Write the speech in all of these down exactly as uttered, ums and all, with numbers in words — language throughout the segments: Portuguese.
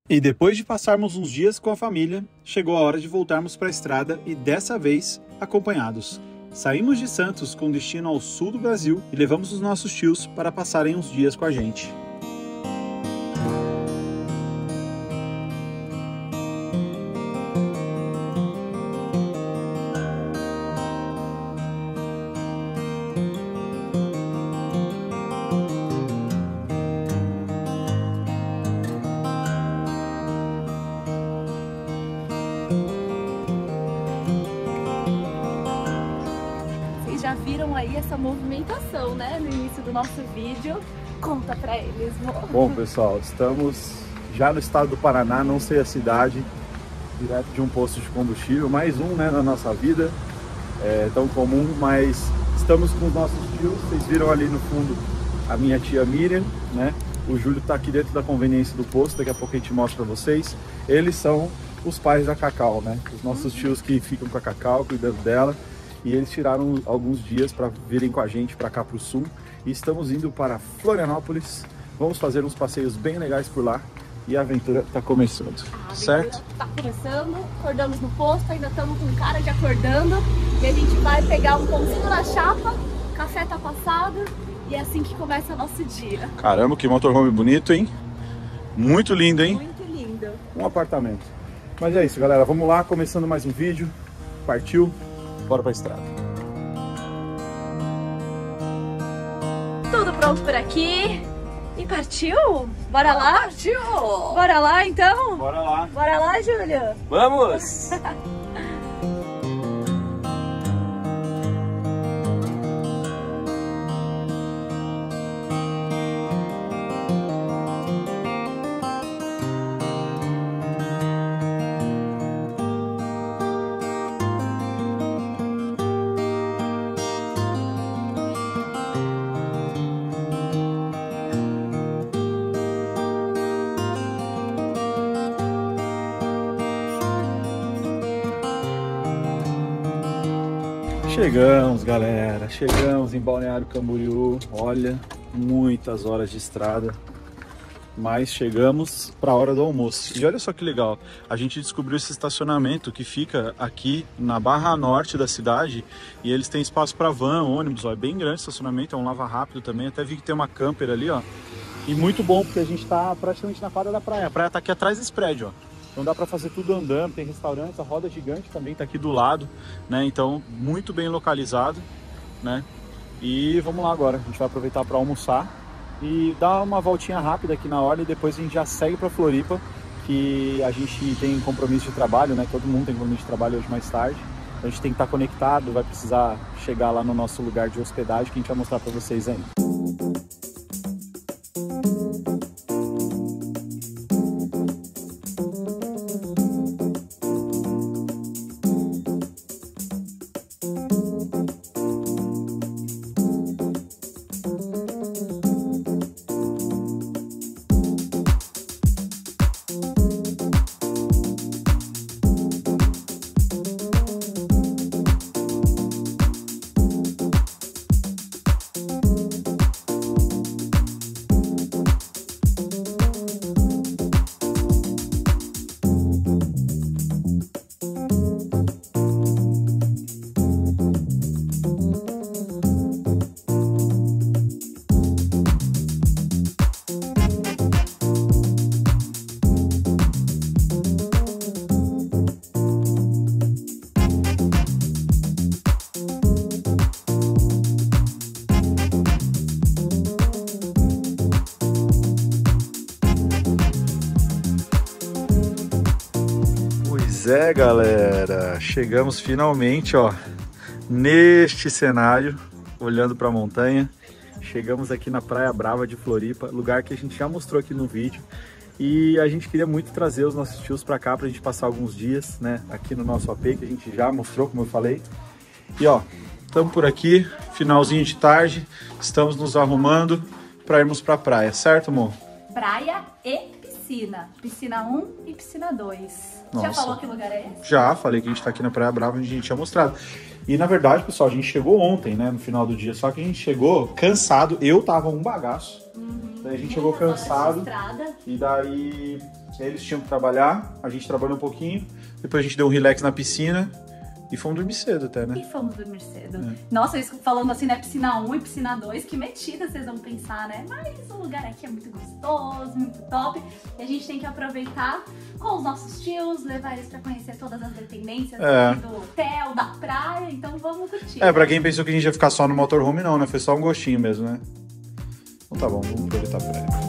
E depois de passarmos uns dias com a família, chegou a hora de voltarmos para a estrada e dessa vez acompanhados. Saímos de Santos com destino ao sul do Brasil e levamos os nossos tios para passarem uns dias com a gente. Já viram aí essa movimentação, né, no início do nosso vídeo. Conta pra eles, amor. Bom, pessoal, estamos já no estado do Paraná, não sei a cidade, direto de um posto de combustível, mais um, né, na nossa vida, é tão comum, mas estamos com os nossos tios. Vocês viram ali no fundo a minha tia Miriam, né, o Júlio tá aqui dentro da conveniência do posto, daqui a pouco a gente mostra pra vocês. Eles são os pais da Cacau, né, os nossos tios que ficam com a Cacau, cuidando dela. E eles tiraram alguns dias para virem com a gente para cá para o sul. E estamos indo para Florianópolis. Vamos fazer uns passeios bem legais por lá. E a aventura está começando, a certo? Está começando, acordamos no posto, ainda estamos com cara de acordando. E a gente vai pegar um pãozinho na chapa, o café tá passado. E é assim que começa o nosso dia. Caramba, que motorhome bonito, hein? Muito lindo, hein? Muito lindo. Um apartamento. Mas é isso, galera. Vamos lá, começando mais um vídeo. Partiu. Bora pra estrada. Tudo pronto por aqui. E partiu? Bora lá? Partiu! Bora lá, então? Bora lá. Bora lá, Júlio? Vamos! Chegamos, galera, chegamos em Balneário Camboriú. Olha, muitas horas de estrada, mas chegamos para a hora do almoço. E olha só que legal, a gente descobriu esse estacionamento que fica aqui na Barra Norte da cidade e eles têm espaço para van, ônibus, ó, é bem grande o estacionamento, é um lava rápido também, até vi que tem uma camper ali, ó. E muito bom porque a gente está praticamente na quadra da praia, a praia tá aqui atrás desse prédio, ó. Então dá para fazer tudo andando, tem restaurantes, a roda gigante também está aqui do lado, né? Então muito bem localizado, né? E vamos lá agora, a gente vai aproveitar para almoçar e dar uma voltinha rápida aqui na hora e depois a gente já segue para Floripa, que a gente tem compromisso de trabalho, né? Todo mundo tem compromisso de trabalho hoje mais tarde. Então a gente tem que estar conectado, vai precisar chegar lá no nosso lugar de hospedagem que a gente vai mostrar para vocês ainda. É, galera, chegamos finalmente, ó, neste cenário, olhando para a montanha. Chegamos aqui na Praia Brava de Floripa, lugar que a gente já mostrou aqui no vídeo. E a gente queria muito trazer os nossos tios para cá pra gente passar alguns dias, né, aqui no nosso A P, que a gente já mostrou, como eu falei. E ó, estamos por aqui, finalzinho de tarde, estamos nos arrumando para irmos para a praia, certo, amor? Praia e piscina. Piscina um e piscina dois. Nossa. Já falou que lugar é esse? Já, falei que a gente tá aqui na Praia Brava, onde a gente tinha mostrado. E na verdade, pessoal, a gente chegou ontem, né, no final do dia, só que a gente chegou cansado, eu tava um bagaço. Uhum. Daí a gente chegou cansado. E daí eles tinham que trabalhar, a gente trabalhou um pouquinho. Depois a gente deu um relax na piscina. E fomos dormir cedo até, né? E fomos dormir cedo. É. Nossa, isso falando assim, né? Piscina um e piscina dois, que metida vocês vão pensar, né? Mas o lugar aqui é muito gostoso, muito top. E a gente tem que aproveitar com os nossos tios, levar eles pra conhecer todas as dependências é. aqui do hotel, da praia. Então vamos curtir. É, pra quem pensou que a gente ia ficar só no motorhome, não, né? Foi só um gostinho mesmo, né? Então tá bom, vamos aproveitar a praia.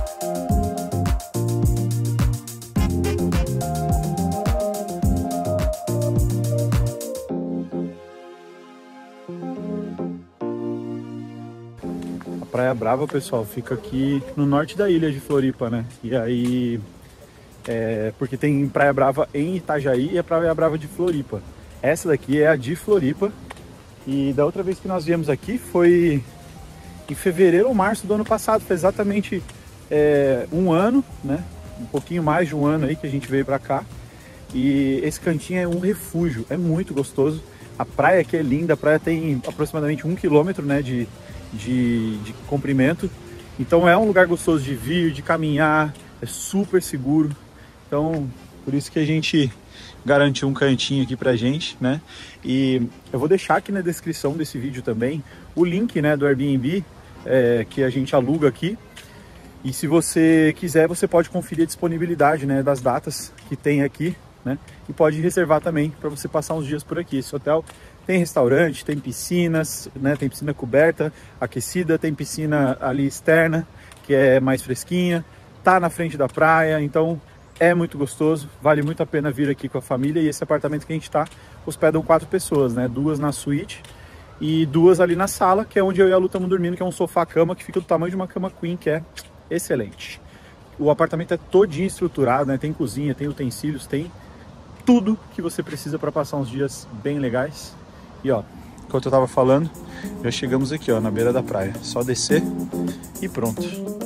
Praia Brava, pessoal, fica aqui no norte da ilha de Floripa, né? E aí, é, porque tem Praia Brava em Itajaí e a Praia Brava de Floripa. Essa daqui é a de Floripa. E da outra vez que nós viemos aqui foi em fevereiro ou março do ano passado. Foi exatamente é, um ano, né? Um pouquinho mais de um ano aí que a gente veio pra cá. E esse cantinho é um refúgio, é muito gostoso. A praia aqui é linda, a praia tem aproximadamente um quilômetro, né, de, de, de comprimento. Então é um lugar gostoso de vir, de caminhar, é super seguro. Então, por isso que a gente garantiu um cantinho aqui pra gente, né? E eu vou deixar aqui na descrição desse vídeo também o link, né, do Airbnb é, que a gente aluga aqui. E se você quiser, você pode conferir a disponibilidade, né, das datas que tem aqui, né? E pode reservar também para você passar uns dias por aqui. Esse hotel tem restaurante, tem piscinas, né? Tem piscina coberta, aquecida, tem piscina ali externa, que é mais fresquinha, tá na frente da praia, então é muito gostoso, vale muito a pena vir aqui com a família. E esse apartamento que a gente tá hospedam quatro pessoas, né? Duas na suíte e duas ali na sala, que é onde eu e a Lu estamos dormindo, que é um sofá-cama que fica do tamanho de uma cama queen, que é excelente. O apartamento é todinho estruturado, né? Tem cozinha, tem utensílios, tem tudo que você precisa para passar uns dias bem legais. E ó, enquanto eu tava falando, já chegamos aqui, ó, na beira da praia. Só descer e pronto.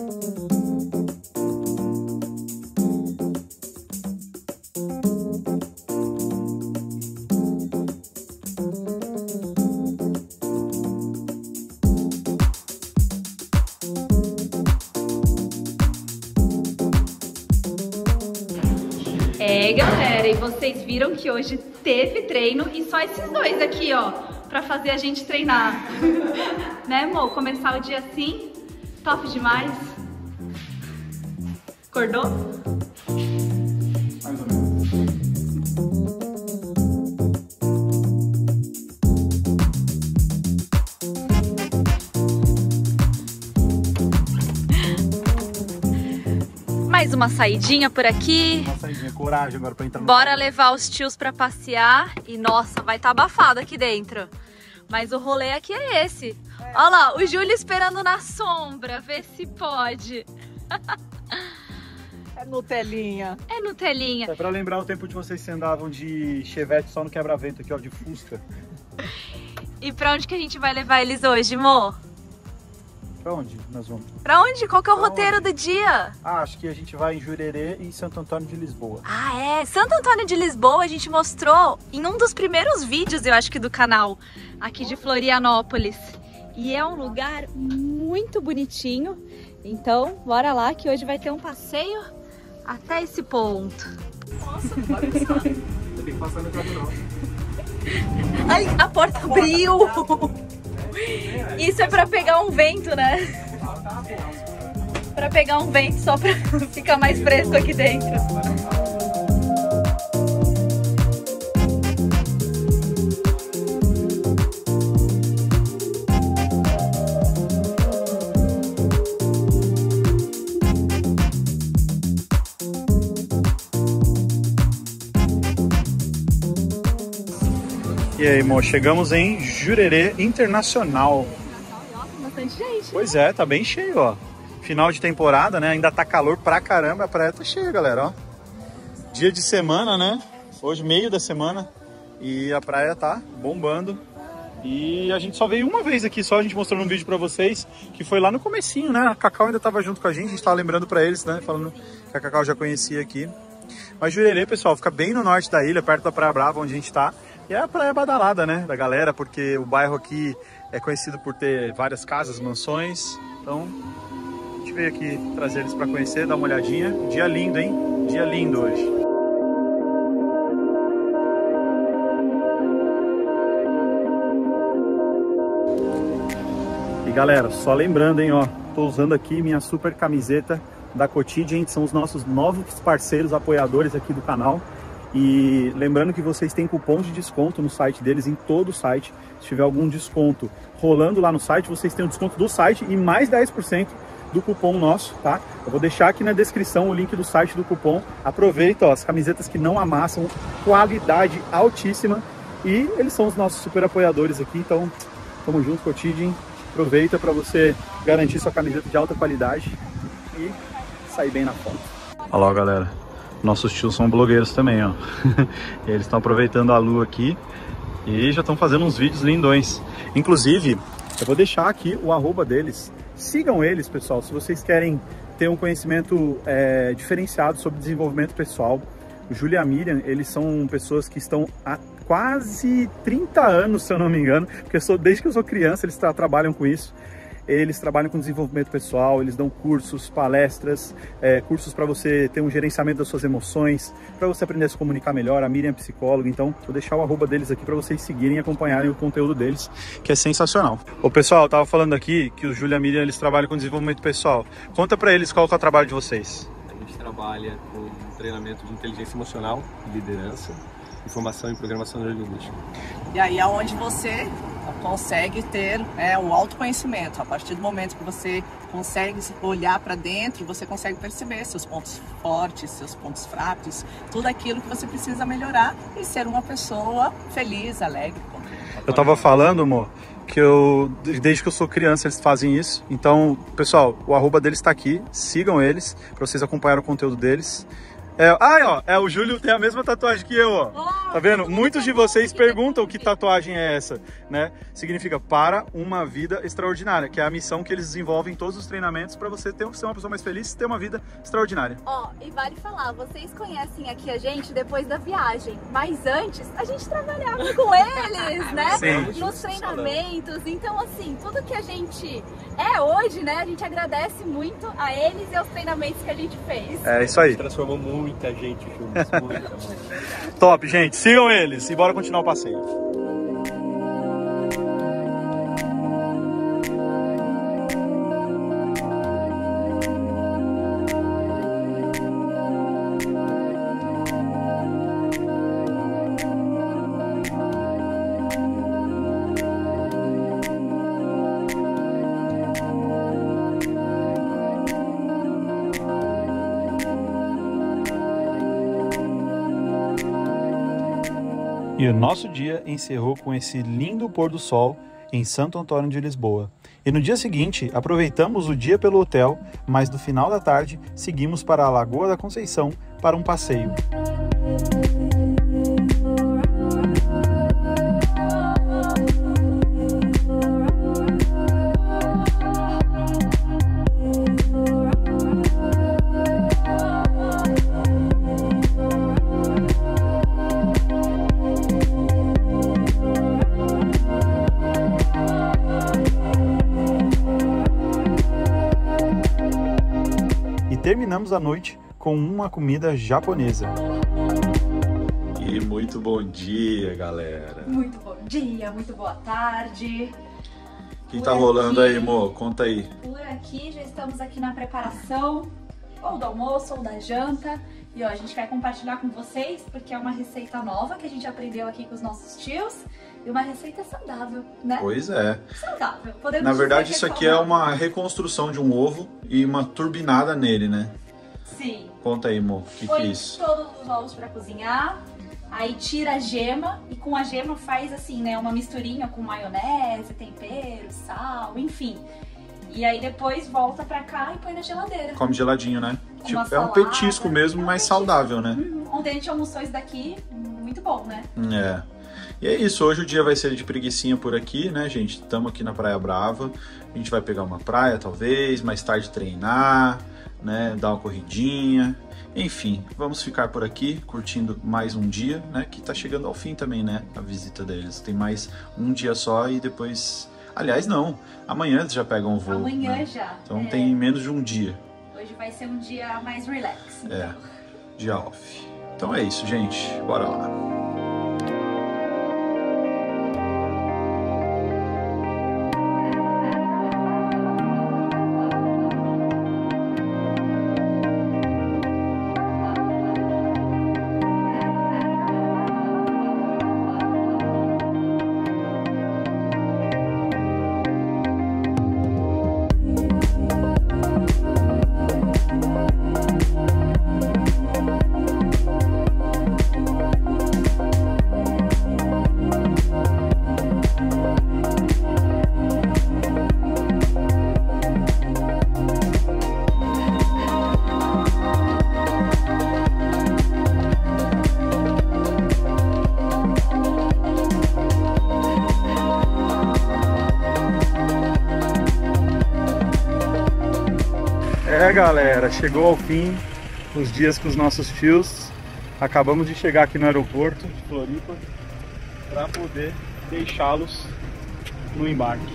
É, galera, e vocês viram que hoje teve treino e só esses dois aqui, ó, pra fazer a gente treinar. Né, amor? Começar o dia assim, top demais. Acordou? Mais ou menos. Mais uma saidinha por aqui. Uma saidinha, coragem agora pra entrar no Bora carro. levar os tios pra passear. E nossa, vai estar tá abafado aqui dentro. Mas o rolê aqui é esse. É. Olha lá, o Júlio esperando na sombra. Vê se pode. É Nutelinha. É Nutelinha. É pra lembrar o tempo de vocês que andavam de Chevette só no quebra-vento aqui, ó, de Fusca. E pra onde que a gente vai levar eles hoje, amor? Pra onde nós vamos? Pra onde? Qual que é o pra roteiro onde? do dia? Ah, acho que a gente vai em Jurerê e Santo Antônio de Lisboa. Ah, é? Santo Antônio de Lisboa a gente mostrou em um dos primeiros vídeos, eu acho que do canal, aqui de Florianópolis. E é um lugar muito bonitinho. Então, bora lá que hoje vai ter um passeio até esse ponto. Nossa, não vai pensar. Tem que passar no caminhão. Ai, a porta abriu! Isso é pra pegar um vento, né? Pra pegar um vento só pra ficar mais fresco aqui dentro. E aí, amor, chegamos em Jurerê Internacional. Nossa, bastante gente. Pois é, tá bem cheio, ó. Final de temporada, né? Ainda tá calor pra caramba, a praia tá cheia, galera, ó. Dia de semana, né? Hoje, meio da semana. E a praia tá bombando. E a gente só veio uma vez aqui, só a gente mostrou num vídeo pra vocês, que foi lá no comecinho, né? A Cacau ainda tava junto com a gente, a gente tava lembrando pra eles, né? Falando que a Cacau já conhecia aqui. Mas Jurerê, pessoal, fica bem no norte da ilha, perto da Praia Brava, onde a gente tá. E é a praia badalada, né, da galera, porque o bairro aqui é conhecido por ter várias casas, mansões. Então, a gente veio aqui trazer eles para conhecer, dar uma olhadinha. Dia lindo, hein? Dia lindo hoje. E galera, só lembrando, hein, ó, tô usando aqui minha super camiseta da Cotidian, que são os nossos novos parceiros, apoiadores aqui do canal. E lembrando que vocês têm cupom de desconto no site deles, em todo o site. Se tiver algum desconto rolando lá no site, vocês têm o desconto do site e mais dez por cento do cupom nosso, tá? Eu vou deixar aqui na descrição o link do site do cupom. Aproveita, ó, as camisetas que não amassam, qualidade altíssima. E eles são os nossos super apoiadores aqui, então tamo junto, Cotidian. Aproveita para você garantir sua camiseta de alta qualidade e sair bem na foto. Olha lá, galera. Nossos tios são blogueiros também, ó. Eles estão aproveitando a lua aqui e já estão fazendo uns vídeos lindões. Inclusive, eu vou deixar aqui o arroba deles. Sigam eles, pessoal, se vocês querem ter um conhecimento é, diferenciado sobre desenvolvimento pessoal. O Júlio e a Miriam, eles são pessoas que estão há quase trinta anos, se eu não me engano, porque eu sou, desde que eu sou criança, eles tra trabalham com isso. Eles trabalham com desenvolvimento pessoal, eles dão cursos, palestras, é, cursos para você ter um gerenciamento das suas emoções, para você aprender a se comunicar melhor. A Miriam é psicóloga, então vou deixar o arroba deles aqui para vocês seguirem e acompanharem o conteúdo deles, que é sensacional. Ô pessoal, eu tava falando aqui que o Júlio e a Miriam, eles trabalham com desenvolvimento pessoal. Conta para eles qual que é o trabalho de vocês. A gente trabalha com treinamento de inteligência emocional, liderança, informação e programação neurolinguística. E aí é onde você consegue ter é, o autoconhecimento. A partir do momento que você consegue olhar para dentro, você consegue perceber seus pontos fortes, seus pontos fracos, tudo aquilo que você precisa melhorar e ser uma pessoa feliz, alegre. Eu tava falando, amor, que eu, desde que eu sou criança eles fazem isso. Então, pessoal, o arroba deles tá aqui, sigam eles para vocês acompanharem o conteúdo deles. É, ah, ó, é, o Júlio tem a mesma tatuagem que eu, ó. Oh, tá vendo? Muitos de vocês perguntam que tatuagem é essa, né? Significa para uma vida extraordinária, que é a missão que eles desenvolvem em todos os treinamentos para você ter, ser uma pessoa mais feliz e ter uma vida extraordinária. Ó, oh, e vale falar, vocês conhecem aqui a gente depois da viagem, mas antes a gente trabalhava com eles, né? Sim. Nos treinamentos, então assim, tudo que a gente é hoje, né? A gente agradece muito a eles e aos treinamentos que a gente fez. É isso aí. Transformou muito. Muita gente juntos, muita, muita. Top, gente. Sigam eles e bora continuar o passeio. E o nosso dia encerrou com esse lindo pôr do sol em Santo Antônio de Lisboa. E no dia seguinte, aproveitamos o dia pelo hotel, mas no final da tarde, seguimos para a Lagoa da Conceição para um passeio. Terminamos a noite com uma comida japonesa. E muito bom dia, galera. Muito bom dia, muito boa tarde. O que tá rolando aí, amor? Conta aí. Por aqui, já estamos aqui na preparação ou do almoço ou da janta. E ó, a gente quer compartilhar com vocês porque é uma receita nova que a gente aprendeu aqui com os nossos tios. E uma receita saudável, né? Pois é. Saudável. Podemos Na verdade, dizer isso que é aqui é uma reconstrução de um ovo e uma turbinada nele, né? Sim. Conta aí, amor. O que, que é isso? Põe todos os ovos pra cozinhar. Aí tira a gema e com a gema faz assim, né? Uma misturinha com maionese, tempero, sal, enfim. E aí depois volta pra cá e põe na geladeira. Come geladinho, né? Tipo, salada, é um petisco mesmo, é um mas petisco. saudável, né? Uhum. Ontem a gente almoçou isso daqui, muito bom, né? É. E é isso, hoje o dia vai ser de preguicinha por aqui, né, gente? Estamos aqui na Praia Brava. A gente vai pegar uma praia, talvez, mais tarde treinar, né? Dar uma corridinha. Enfim, vamos ficar por aqui, curtindo mais um dia, né? Que tá chegando ao fim também, né? A visita deles. Tem mais um dia só e depois Aliás, não. Amanhã eles já pegam o voo. Amanhã né? já. Então é. tem menos de um dia. Hoje vai ser um dia mais relax. Então. É, dia off. Então é isso, gente. Bora lá. É, galera, chegou ao fim os dias com os nossos tios. Acabamos de chegar aqui no aeroporto de Floripa para poder deixá-los no embarque.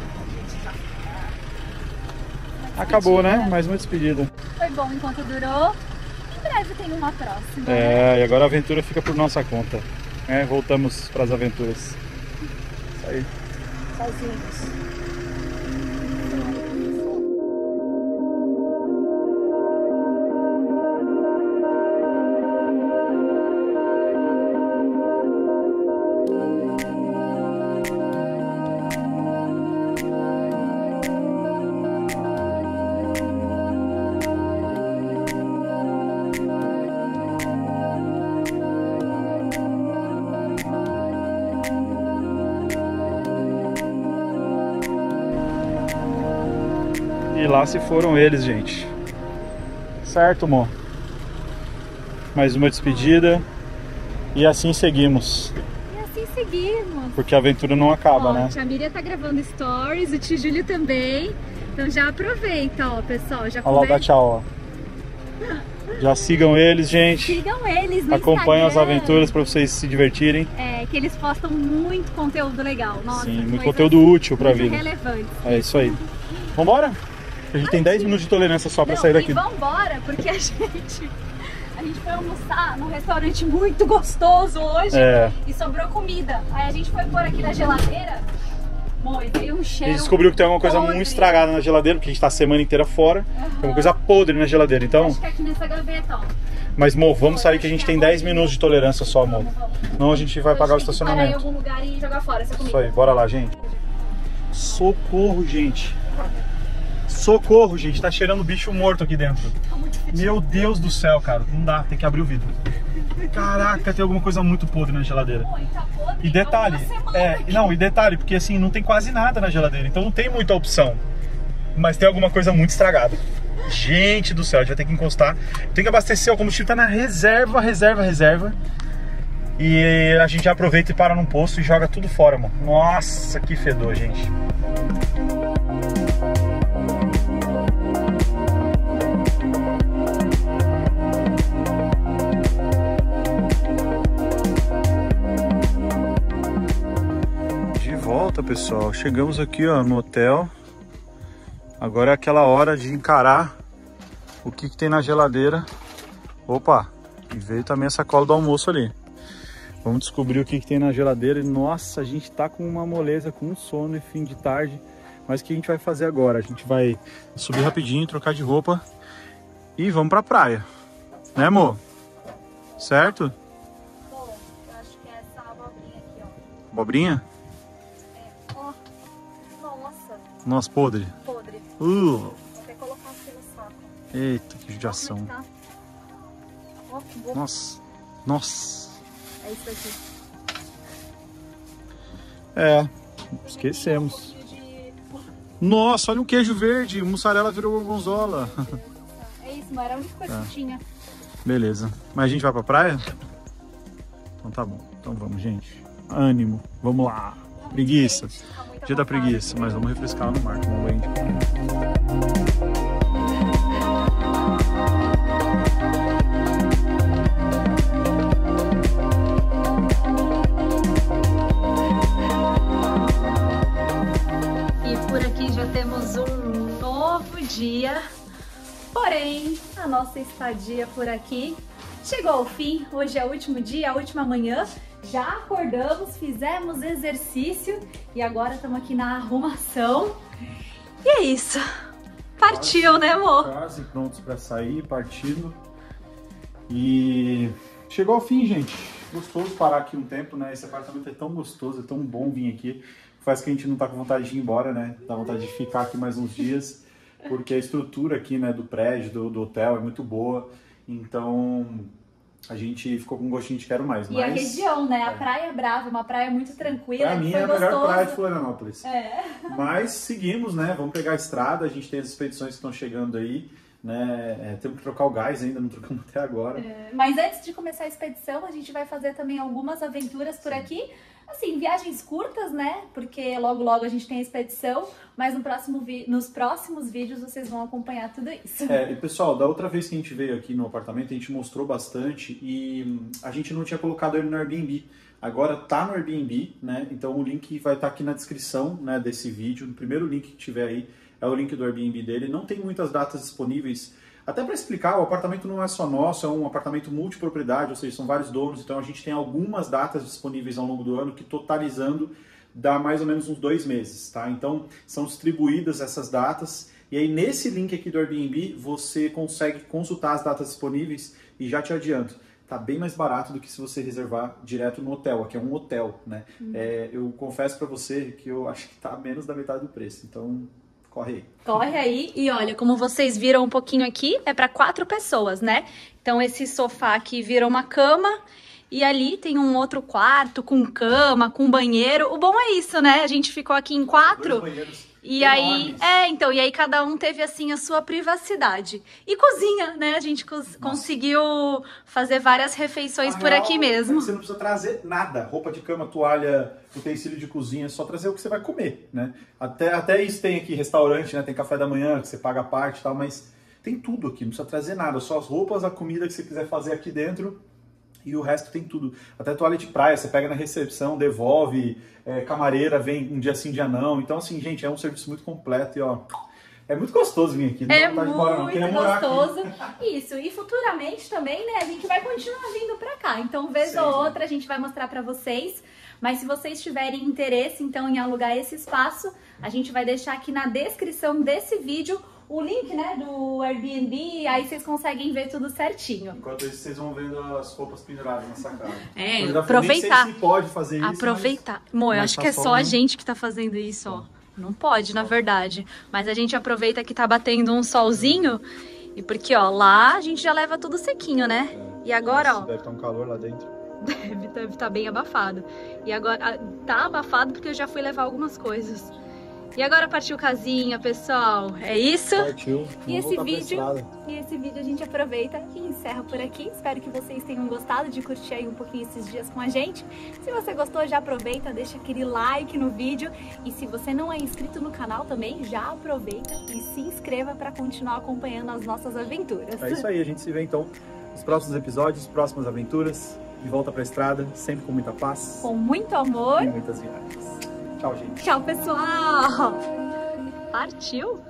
Acabou, né? Mais uma despedida. Foi bom enquanto durou. Em breve tem uma próxima. É, e agora a aventura fica por nossa conta. É, voltamos para as aventuras. Isso aí. Sozinhos. E lá se foram eles, gente. Certo, amor? Mais uma despedida. E assim seguimos. E assim seguimos. Porque a aventura não acaba, Ó, né? A tia Miriam tá gravando stories, o tio Júlio também. Então já aproveita, ó, pessoal. Já Olha lá, dá começa- tchau, ó. Já sigam eles, gente. Sigam eles no Acompanhem as Instagram. aventuras para vocês se divertirem. É, que eles postam muito conteúdo legal. Nossa, Sim, muito coisas conteúdo útil pra muito vida. relevante. É isso aí. Vambora? A gente tem dez minutos de tolerância só pra Não, sair daqui. E vambora, porque a gente, a gente foi almoçar num restaurante muito gostoso hoje É. e sobrou comida. Aí a gente foi pôr aqui na geladeira, bom, e veio um A cheiro. gente descobriu que tem alguma coisa podre. muito estragada na geladeira, porque a gente tá a semana inteira fora. Tem uma coisa podre na geladeira, então... Acho que é aqui nessa gaveta, ó. Mas, Mo, vamos sair que a gente tem dez minutos de tolerância só, Mo. Vamos, vamos. Não, a gente vai pagar o Parar em estacionamento. algum lugar e jogar fora essa comida. Isso aí, bora lá, gente. Socorro, gente. Socorro, gente. Tá cheirando bicho morto aqui dentro. Meu Deus do céu, cara. Não dá, tem que abrir o vidro. Caraca, tem alguma coisa muito podre na geladeira. Pô, e tá podre E detalhe, há uma semana é, aqui. não, e detalhe, porque assim, não tem quase nada na geladeira, então não tem muita opção. Mas tem alguma coisa muito estragada. Gente do céu, a gente vai ter que encostar. Tem que abastecer, o combustível tá na reserva, reserva, reserva. E a gente já aproveita e para num posto e joga tudo fora, mano. Nossa, que fedor, gente. De volta, pessoal. Chegamos aqui, ó, no hotel. Agora é aquela hora de encarar o que, que tem na geladeira. Opa, e veio também a sacola do almoço ali. Vamos descobrir o que, que tem na geladeira. E, nossa, a gente tá com uma moleza, com um sono e fim de tarde. Mas o que a gente vai fazer agora? A gente vai subir rapidinho, trocar de roupa e vamos pra praia. Né, amor? Certo? Bom, eu acho que é essa abobrinha aqui, ó. Abobrinha? É, ó. Nossa, Nossa, podre. podre. Uh, Vou até colocar aqui no saco. eita, que judiação. Como é que tá? Ó, vou... Nossa, nossa. É isso aqui. É, esquecemos. De... Nossa, olha um queijo verde, mussarela virou gorgonzola. É isso, mas era a única coisa Tá. que tinha. Beleza, mas a gente vai pra praia? Então tá bom, então vamos, gente. Ânimo, vamos lá. Preguiça, Tá muita dia da vontade. preguiça, mas vamos refrescar no mar, tomar um banho de praia. bem, a nossa estadia por aqui chegou ao fim. Hoje é o último dia, a última manhã. Já acordamos, fizemos exercício e agora estamos aqui na arrumação. E é isso. Partiu, quase, né, amor? Quase prontos para sair, partindo. E chegou ao fim, gente. Gostoso parar aqui um tempo, né? Esse apartamento é tão gostoso, é tão bom vir aqui. Faz que a gente não tá com vontade de ir embora, né? Dá vontade de ficar aqui mais uns dias. Porque a estrutura aqui, né, do prédio, do, do hotel é muito boa. Então a gente ficou com um gostinho de quero mais. E mas, a região, né? É. A Praia Brava, uma praia muito tranquila. Pra mim foi é a gostoso. melhor praia de Florianópolis. É. Mas seguimos, né? Vamos pegar a estrada, a gente tem as expedições que estão chegando aí, né? É, temos que trocar o gás ainda, não trocamos até agora. É. Mas antes de começar a expedição, a gente vai fazer também algumas aventuras por aqui. Assim, viagens curtas, né? Porque logo logo a gente tem a expedição, mas no próximo vi... nos próximos vídeos vocês vão acompanhar tudo isso. É, e pessoal, da outra vez que a gente veio aqui no apartamento, a gente mostrou bastante e a gente não tinha colocado ele no Airbnb. Agora tá no Airbnb, né? Então o link vai estar aqui na descrição, né, desse vídeo. O primeiro link que tiver aí é o link do Airbnb dele. Não tem muitas datas disponíveis. Até para explicar, o apartamento não é só nosso, é um apartamento multipropriedade, ou seja, são vários donos, então a gente tem algumas datas disponíveis ao longo do ano que, totalizando, dá mais ou menos uns dois meses, tá? Então são distribuídas essas datas e aí nesse link aqui do Airbnb você consegue consultar as datas disponíveis e já te adianto, tá bem mais barato do que se você reservar direto no hotel. Aqui é um hotel, né? Uhum. É, eu confesso para você que eu acho que tá menos da metade do preço, então corre aí. Corre aí. E olha, como vocês viram um pouquinho aqui, é para quatro pessoas, né? Então esse sofá aqui vira uma cama e ali tem um outro quarto com cama, com banheiro. O bom é isso, né? A gente ficou aqui em quatro. Dois banheiros. E aí, é, então, e aí cada um teve assim a sua privacidade. E cozinha, né? A gente cons Nossa. conseguiu fazer várias refeições a por real, aqui mesmo. Você não precisa trazer nada, roupa de cama, toalha, utensílio de cozinha, é só trazer o que você vai comer, né? Até, até isso tem aqui restaurante, né? Tem café da manhã, que você paga a parte e tal, mas tem tudo aqui, não precisa trazer nada, só as roupas, a comida que você quiser fazer aqui dentro. E o resto tem tudo. Até toalha de praia, você pega na recepção, devolve, é, camareira vem um dia sim, um dia não. Então, assim, gente, é um serviço muito completo e, ó, é muito gostoso vir aqui. Não é muito embora, não. gostoso. Isso, e futuramente também, né, a gente vai continuar vindo pra cá. Então, vez sim. ou outra, a gente vai mostrar pra vocês. Mas se vocês tiverem interesse, então, em alugar esse espaço, a gente vai deixar aqui na descrição desse vídeo o link, né, do Airbnb, aí vocês conseguem ver tudo certinho. Enquanto isso, vocês vão vendo as roupas penduradas na sacada. É, aproveitar. Nem sei se pode fazer isso, aproveitar. Mas... Amor, eu acho tá que é só, só a gente que tá fazendo isso, ó. Não pode, na verdade. Mas a gente aproveita que tá batendo um solzinho, e porque, ó, lá a gente já leva tudo sequinho, né? É. E agora, Nossa, ó... deve estar um calor lá dentro. Deve, deve estar bem abafado. E agora, tá abafado porque eu já fui levar algumas coisas. E agora partiu casinha, pessoal. É isso? Partiu. E esse vídeo, e esse vídeo a gente aproveita e encerra por aqui. Espero que vocês tenham gostado de curtir aí um pouquinho esses dias com a gente. Se você gostou, já aproveita, deixa aquele like no vídeo. E se você não é inscrito no canal também, já aproveita e se inscreva para continuar acompanhando as nossas aventuras. É isso aí, a gente se vê então nos próximos episódios, próximas aventuras. De volta pra estrada, sempre com muita paz. Com muito amor. E muitas viagens. Tchau, gente. Tchau, pessoal. Partiu?